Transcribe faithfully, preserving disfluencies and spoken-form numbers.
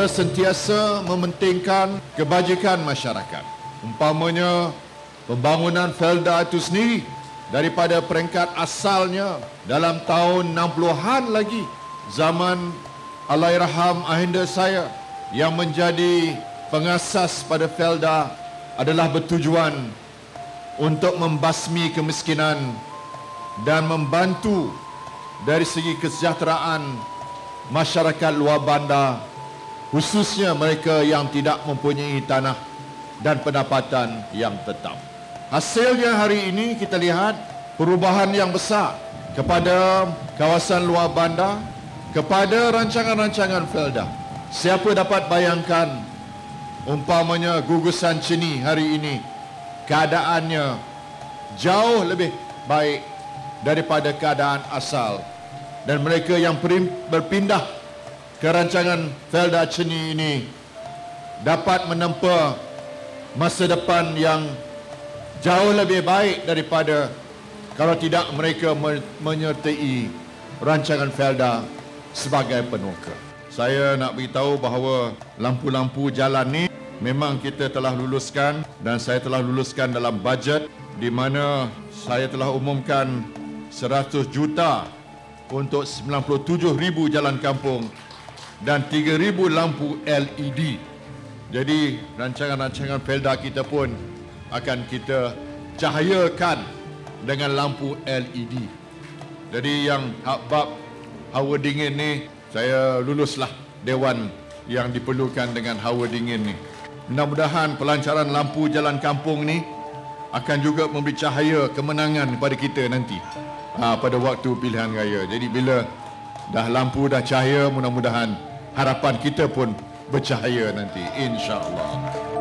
kita sentiasa mementingkan kebajikan masyarakat. Umpamanya, pembangunan Felda itu sendiri daripada peringkat asalnya dalam tahun enam puluhan lagi, zaman Allahyarham ahenda saya yang menjadi pengasas pada Felda adalah bertujuan untuk membasmi kemiskinan dan membantu dari segi kesejahteraan masyarakat luar bandar, khususnya mereka yang tidak mempunyai tanah dan pendapatan yang tetap. Hasilnya hari ini kita lihat perubahan yang besar kepada kawasan luar bandar, kepada rancangan-rancangan Felda. Siapa dapat bayangkan umpamanya gugusan Ceni hari ini keadaannya jauh lebih baik daripada keadaan asal, dan mereka yang berpindah ke rancangan Felda Ceni ini dapat menempa masa depan yang jauh lebih baik daripada kalau tidak mereka menyertai rancangan Felda sebagai penuka. Saya nak beritahu bahawa lampu-lampu jalan ni memang kita telah luluskan, dan saya telah luluskan dalam bajet di mana saya telah umumkan seratus juta untuk sembilan puluh tujuh ribu jalan kampung dan tiga ribu lampu L E D. Jadi rancangan-rancangan Felda kita pun akan kita cahayakan dengan lampu L E D. Jadi yang bab hawa dingin ni, saya luluslah dewan yang diperlukan dengan hawa dingin ni. Mudah-mudahan pelancaran lampu jalan kampung ni akan juga memberi cahaya kemenangan kepada kita nanti ha, pada waktu pilihan raya. Jadi bila dah lampu dah cahaya, mudah-mudahan harapan kita pun bercahaya nanti, insya-Allah.